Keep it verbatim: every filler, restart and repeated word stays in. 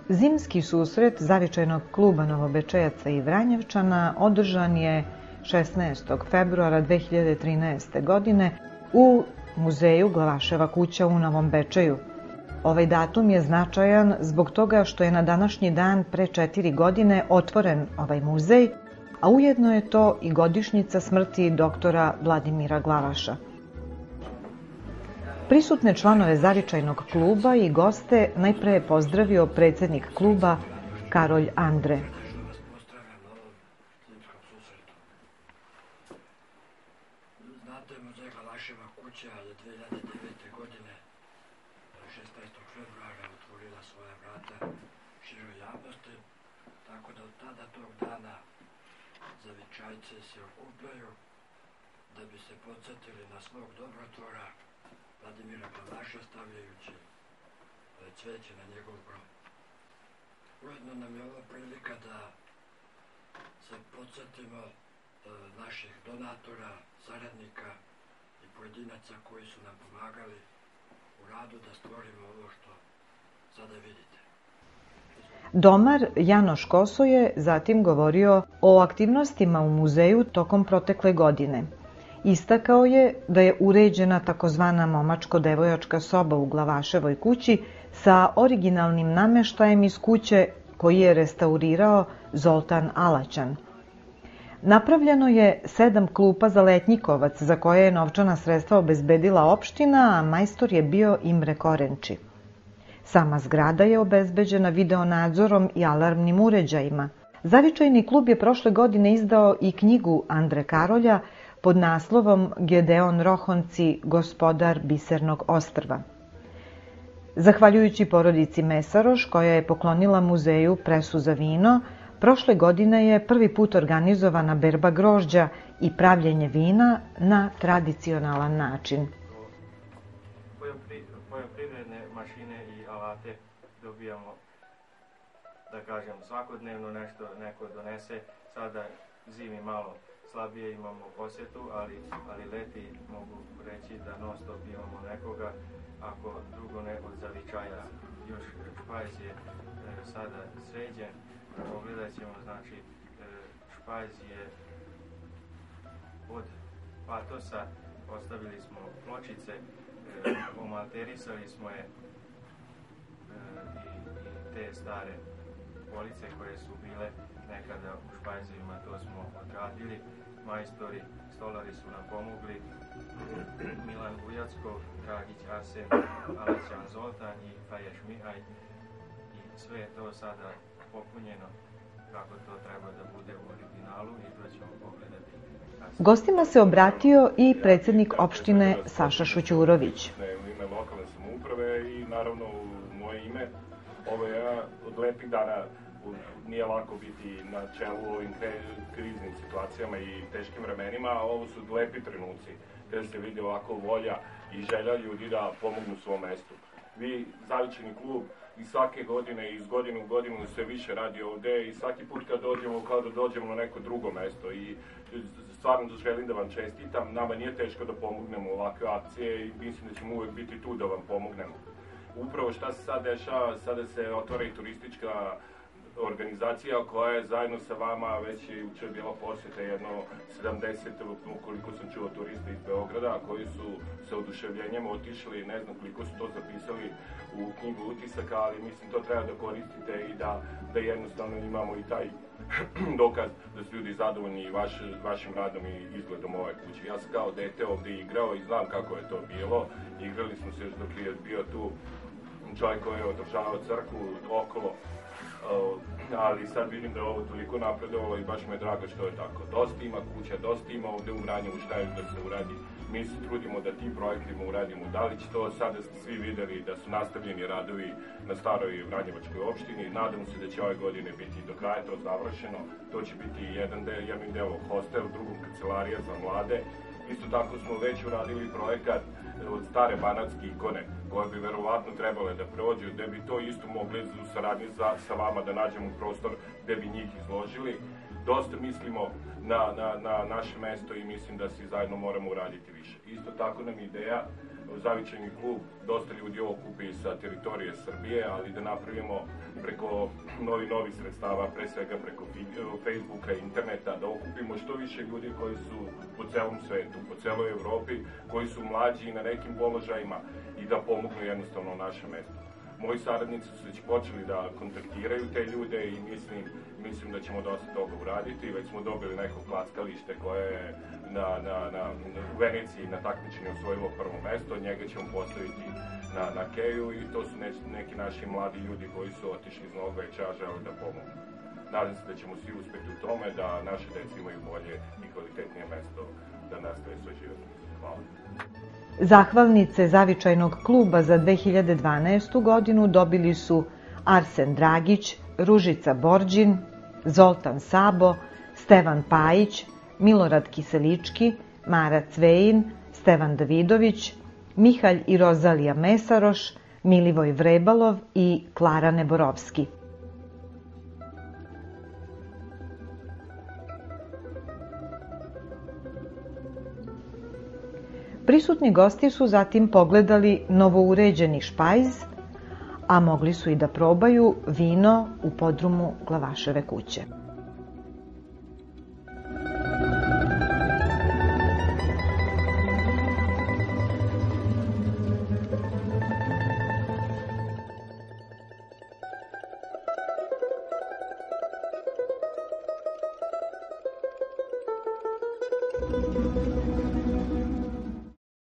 Zimski susret Zavičajnog kluba Novobečejaca i Vranjevčana održan je šesnaestog februara dve hiljade trinaeste. godine u muzeju Glavaševa kuća u Novom Bečeju. Ovaj datum je značajan zbog toga što je na današnji dan pre četiri godine otvoren ovaj muzej, a ujedno je to i godišnjica smrti doktora Vladimira Glavaša. Prisutne članove Zavičajnog kluba i goste najpre je pozdravio predsednik kluba Karolj Andre. Znate, muzej Glavaševa kuća je dve hiljade devete. godine šesnaestog februara otvorila svoja vrata široj javnosti, tako da od tada tog dana Zavičajci se okupljaju da bi se podsjetili na svog dobrotvora Vladimira Glavaša, stavljajući cveće na njegov grob. Ujedno nam je ova prilika da se podsjetimo naših donatora, saradnika i pojedinaca koji su nam pomagali u radu da stvorimo ovo što sada vidite. Domar Janoš Koso je zatim govorio o aktivnostima u muzeju tokom protekle godine. Istakao je da je uređena takozvana momačko-devojačka soba u Glavaševoj kući sa originalnim nameštajem iz kuće koji je restaurirao Zoltan Alaćan. Napravljeno je sedam klupa za letnjikovac za koje je novčana sredstva obezbedila opština, a majstor je bio Imre Korenči. Sama zgrada je obezbeđena videonadzorom i alarmnim uređajima. Zavičajni klub je prošle godine izdao i knjigu Andre Karolja pod naslovom Gedeon Rohonci, gospodar Bisernog ostrva. Zahvaljujući porodici Mesaroš, koja je poklonila muzeju presu za vino, prošle godine je prvi put organizovana berba grožđa i pravljenje vina na tradicionalan način. Poljoprivredne mašine i alate dobijamo, da kažem, svakodnevno nešto neko donese. Sada zimi malo slabije imamo osjetu, ali, ali leti mogu reći da non stop imamo nekoga, ako drugo ne od Zavičaja. Još špajz je e, sada sređen, pogledat ćemo, znači e, špajz je od patosa, ostavili smo pločice, e, omalterisali smo je e, i, i te stare police koje su bile nekada u špajzevima, to smo odradili. Majstori, stolari su nam pomogli, Milan Vujackov, Dragić Arsen, Alaćan Zoltan i Faješ Mihaj, i sve je to sada popunjeno kako to treba da bude u originalu i to ćemo pogledati. Gostima se obratio i predsednik opštine Saša Šućurović. U ime lokalne samouprave i naravno u moje ime, ovo je jedan od lepih dana. Nije lako biti na čelu u ovim kriznim situacijama i teškim vremenima, a ovo su lepi trenuci gde se vidi ovako volja i želja ljudi da pomognu svom mestu. Vi, Zavičajni klub, i svake godine, iz godine u godinu se više radi ovde i svaki put kad dođemo, kao da dođemo na neko drugo mesto i stvarno želim da vam čestitam. Nama nije teško da pomognemo ovakve akcije i mislim da ćemo uvek biti tu da vam pomognemo. Upravo šta se sad dešava, sada se otvara i turistička organizacija koja je zajedno sa vama, već je juče bila posjeta jedno sedamdeset, koliko sam čuo, turista iz Beograda, koji su sa oduševljenjem otišli, ne znam koliko su to zapisali u knjigu utisaka, ali mislim to treba da koristite i da, da jednostavno imamo i taj dokaz da su ljudi zadovoljni vaš, vašim radom i izgledom ove kuće. Ja sam kao dete ovde igrao i znam kako je to bilo. Igrali smo se još dok je bio tu čovjek koji je održavao crkvu okolo. Uh, ali sad vidim da je ovo toliko napredovalo i baš me je drago što je tako. Dosta ima kuća, dosta ima ovde u Vranjevu šta još da se uradi. Mi se trudimo da tim projektima uradimo. Da li će to sada ste svi videli da su nastavljeni radovi na staroj Vranjevačkoj opštini. Nadam se da će ove godine biti do kraja to završeno. To će biti jedan del, jednim delom hostel, drugom kancelarija za mlade. Isto tako smo već uradili projekat od stare banatske ikone, koje bi verovatno trebale da prođu, gde bi to isto mogli u saradnji sa vama da nađemo prostor gde bi njih izložili. Dosta mislimo na, na, na naše mesto i mislim da svi zajedno moramo uraditi više. Isto tako nam ideja zavičajni klub, dosta ljudi ovo kupi sa teritorije Srbije, ali da napravimo preko novi novi sredstava, pre svega preko Facebooka i interneta, da okupimo što više ljudi koji su po celom svetu, po celoj Evropi, koji su mlađi na nekim položajima i da pomognu jednostavno našem mestu. Moji saradnici su već počeli da kontaktiraju te ljude i mislim, mislim da ćemo dosta toga uraditi. Već smo dobili neko klackalište koje je na, na, na, u Veneciji na takmičenju osvojilo prvo mesto. Njega ćemo postaviti na, na Keju i to su ne, neki naši mladi ljudi koji su otišli iz Novog Beča, a žele da pomogu. Nadam se da ćemo svi uspeti u tome da naše deci imaju bolje i kvalitetnije mesto da nastave svoj život. Hvala. Zahvalnice Zavičajnog kluba za dve hiljade dvanaestu. godinu dobili su Arsen Dragić, Ružica Borđin, Zoltan Sabo, Stevan Pajić, Milorad Kiselički, Mara Cvejin, Stevan Davidović, Mihalj i Rozalija Mesaroš, Milivoj Vrebalov i Klara Neborovski. Prisutni gosti su zatim pogledali novouređeni špajz, a mogli su i da probaju vino u podrumu Glavaševe kuće.